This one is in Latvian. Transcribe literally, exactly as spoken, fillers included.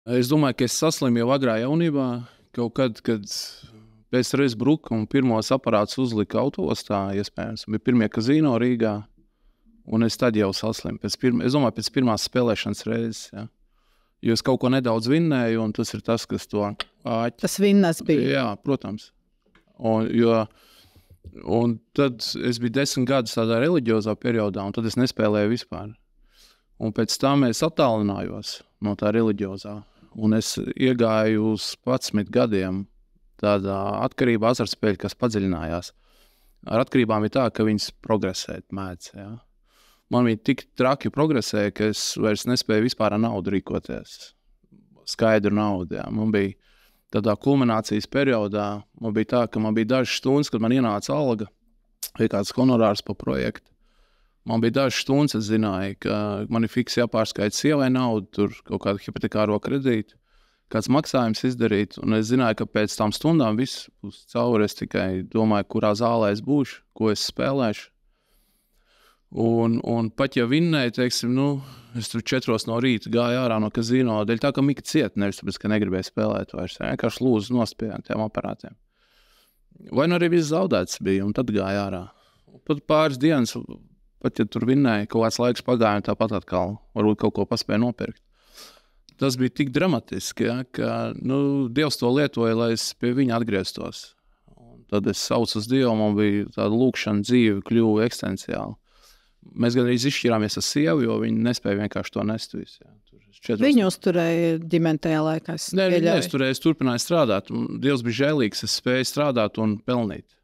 Es domāju, ka es saslimu jau agrā jaunībā, kaut kad, kad pēc reizes bruka un pirmos aparātus uzlika autoostā, iespējams, bija pirmie kazino Rīgā, un es tad jau saslimu. Pēc pirma, es domāju, pēc pirmās spēlēšanas reizes, ja. Jo es kaut ko nedaudz vinnēju, un tas ir tas, kas to āķi. Tas vinnas bija. Jā, protams. Un, jo, un tad es biju desmit gadus tādā reliģiozā periodā, un tad es nespēlēju vispār. Un pēc tam es attālinājos no tā reliģiozā. Un es iegāju uz padsmit gadiem tādā atkarībā azartspēļu, kas padziļinājās. Ar atkarībām ir tā, ka viņas progresēt mēdz. Ja? Man viņa tik traki progresēja, ka es vairs nespēju vispār ar naudu rīkoties. Skaidru naudu. Ja? Man bija tādā kulminācijas periodā, man bija tā, ka man bija dažas stundas, kad man ienāca alga vai kāds honorārs pa projektu. Man bija dažas stundas, es zināju, ka man ir fiks jāpārskaita sievai naudu, tur kaut kādu hipotekāro kredītu, kāds maksājums izdarīt, un es zināju, ka pēc tām stundām viss būs cauri, es tikai domāju, kurā zālē es būšu, ko es spēlēšu. Un, un pat ja vinnēju, teiksim, nu, es tur četros no rīta gāju ārā no kazino, dēļ tā, ka Mika ciet, nevis tāpēc, ka negribēju spēlēt vairs, vienkārši lūdzu nost pie tiem aparātiem. Vai nu arī viss zaudēts bija, un tad gāju ārā. Pat pāris dienas, pat ja tur vinnēja, kaut kāds laiks pagāja, un tāpat atkal varbūt kaut ko paspēja nopirkt. Tas bija tik dramatiski, ja, ka nu, Dievs to lietoja, lai es pie viņa atgrieztos. Un tad es saucu uz Dievu, man bija tāda lūkšana dzīve, kļuva eksistenciāli. Mēs gan arī izšķirāmies ar sievu, jo viņi nespēja vienkārši to nest visu. Ja. Viņu uzturēja ģimeni tajā laikā? Nē, viņi neuzturēja, es turpināju strādāt. Un Dievs bija žēlīgs, es spēju strādāt un pelnīt.